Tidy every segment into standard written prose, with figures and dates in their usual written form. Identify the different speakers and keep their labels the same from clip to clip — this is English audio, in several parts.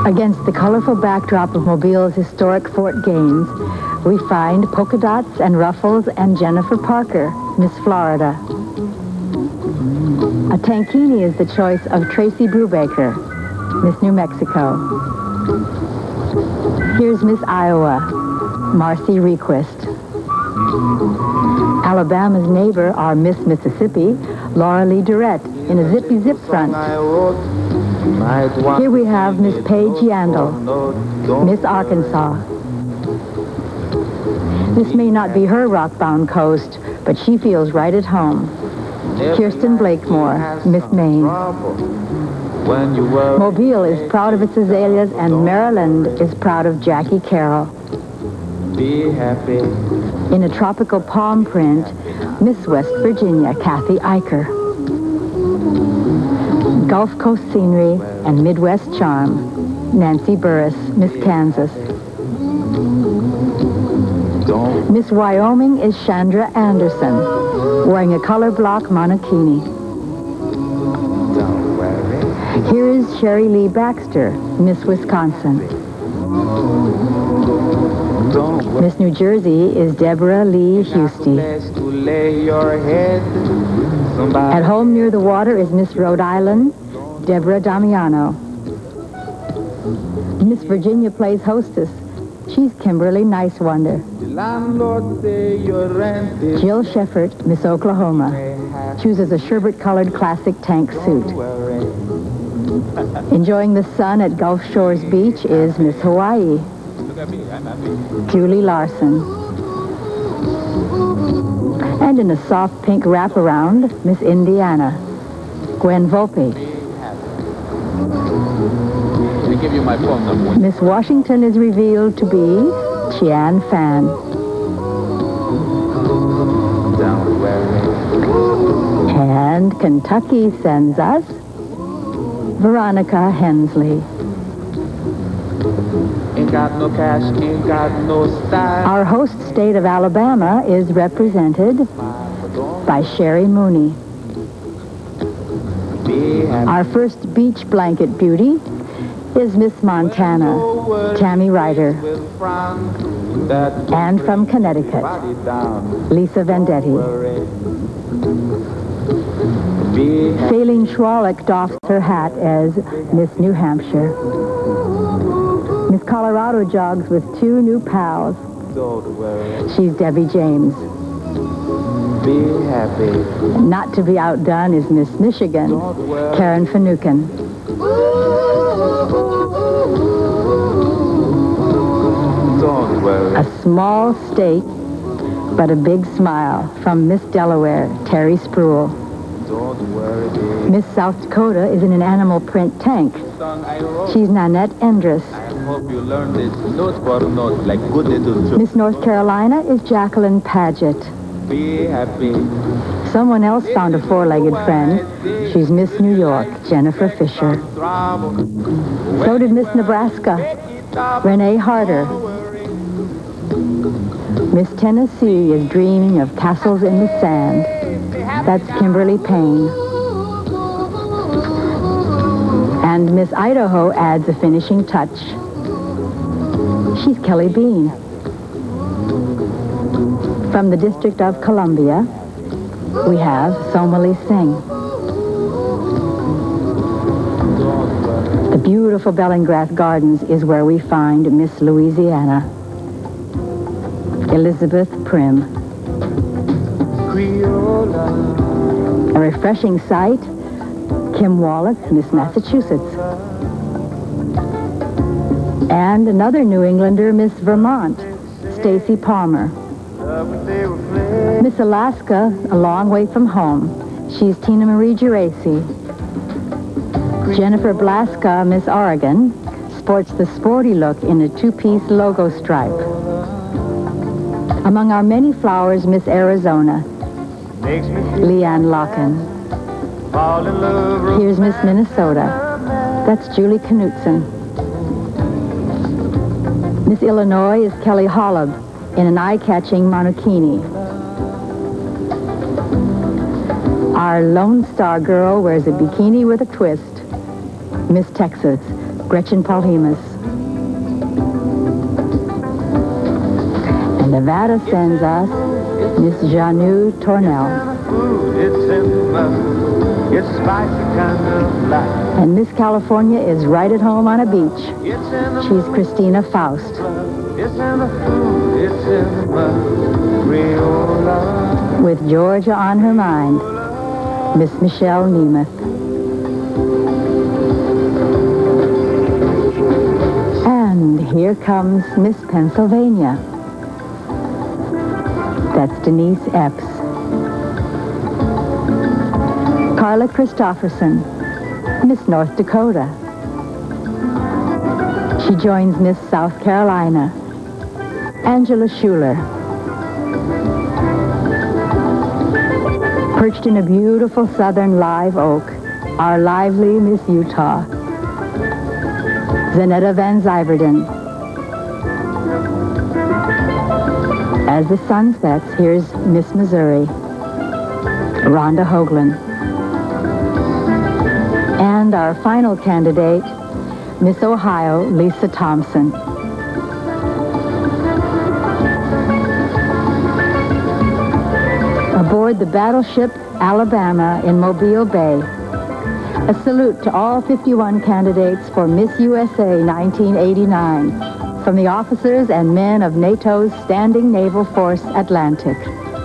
Speaker 1: Against the colorful backdrop of Mobile's historic Fort Gaines, we find polka dots and ruffles and Jennifer Parker, Miss Florida. A tankini is the choice of Tracy Brubaker, Miss New Mexico. Here's Miss Iowa, Marcy Request. Alabama's neighbor are Miss Mississippi, Laura Lee Durrett, in a zippy zip front. Here we have Miss Paige Yandel, Miss Arkansas. This may not be her rock-bound coast, but she feels right at home. Kirsten Blakemore, Miss Maine. Mobile is proud of its azaleas, and Maryland is proud of Jackie Carroll.
Speaker 2: Be happy.
Speaker 1: In a tropical palm print, Miss West Virginia, Kathy Eicher. Gulf Coast scenery and Midwest charm, Nancy Burris, Miss Kansas. Miss Wyoming is Chandra Anderson, wearing a color block monokini. Here is Sherry Lee Baxter, Miss Wisconsin. Miss New Jersey is Deborah Lee Husty. At home near the water is Miss Rhode Island, Deborah Damiano. Miss Virginia plays hostess. She's Kimberly Nice Wonder. Jill Sheffert, Miss Oklahoma, chooses a sherbet-colored classic tank suit. Enjoying the sun at Gulf Shores Beach is Miss Hawaii, Julie Larson. And in a soft pink wraparound, Miss Indiana, Gwen Volpe.
Speaker 2: I give you my phone number.
Speaker 1: Miss Washington is revealed to be Chian Fan. And Kentucky sends us Veronica Hensley.
Speaker 2: Ain't got no cash, ain't got no style.
Speaker 1: Our host state of Alabama is represented by Sherry Mooney. Our first beach blanket beauty is Miss Montana, Tammy Ryder. And from Connecticut, Lisa Vendetti. Shailene Schwalick doffs her hat as Miss New Hampshire. Miss Colorado jogs with two new pals. She's Debbie James.
Speaker 2: Be happy.
Speaker 1: Not to be outdone is Miss Michigan, Karen Finucane.
Speaker 2: Don't worry.
Speaker 1: A small state, but a big smile from Miss Delaware, Terry Spruill.
Speaker 2: Don't worry, baby.
Speaker 1: Miss South Dakota is in an animal print tank. She's Nanette Endress.
Speaker 2: I hope you learned this note for note like good little children.
Speaker 1: Miss North Carolina is Jacqueline Paget.
Speaker 2: Be happy.
Speaker 1: Someone else found a four-legged friend. She's Miss New York, Jennifer Fisher. So did Miss Nebraska, Renee Harder. Miss Tennessee is dreaming of castles in the sand. That's Kimberly Payne. And Miss Idaho adds a finishing touch. She's Kelly Bean. From the District of Columbia, we have Somali Singh. The beautiful Bellingrath Gardens is where we find Miss Louisiana, Elizabeth Prim. A refreshing sight, Kim Wallace, Miss Massachusetts. And another New Englander, Miss Vermont, Stacy Palmer. Miss Alaska, a long way from home. She's Tina Marie Geraci. Jennifer Blaska, Miss Oregon, sports the sporty look in a two-piece logo stripe. Among our many flowers, Miss Arizona, Leanne Locken. Here's Miss Minnesota. That's Julie Knutson. Miss Illinois is Kelly Hollab in an eye-catching monokini. Our Lone Star girl wears a bikini with a twist. Miss Texas, Gretchen Polhemus. And Nevada sends us Miss Janu Tornell.
Speaker 3: It's spicy kind of life.
Speaker 1: And Miss California is right at home on a beach. She's Christina Faust.
Speaker 3: It's in the food, it's in the mud. Creola.
Speaker 1: With Georgia on her mind, Miss Michelle Nemeth. And here comes Miss Pennsylvania. That's Denise Epps. Carla Christofferson, Miss North Dakota. She joins Miss South Carolina, Angela Schuler. Perched in a beautiful southern live oak, our lively Miss Utah, Zanetta Van Zyverden. As the sun sets, here's Miss Missouri, Rhonda Hoagland. And our final candidate, Miss Ohio, Lisa Thompson. Aboard the battleship Alabama in Mobile Bay, a salute to all 51 candidates for Miss USA 1989 from the officers and men of NATO's Standing Naval Force Atlantic.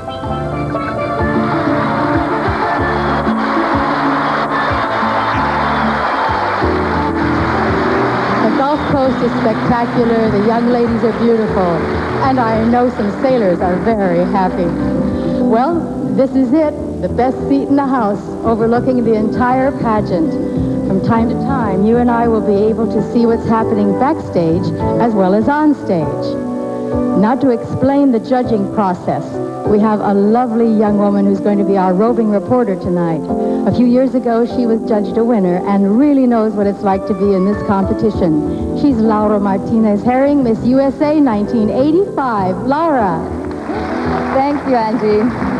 Speaker 4: Coast is spectacular, the young ladies are beautiful, and I know some sailors are very happy. Well, this is it, the best seat in the house, overlooking the entire pageant. From time to time, you and I will be able to see what's happening backstage as well as on stage. Now to explain the judging process, we have a lovely young woman who's going to be our roving reporter tonight. A few years ago, she was judged a winner and really knows what it's like to be in this competition. She's Laura Martinez Herring, Miss USA 1985. Laura.
Speaker 5: Thank you, Angie.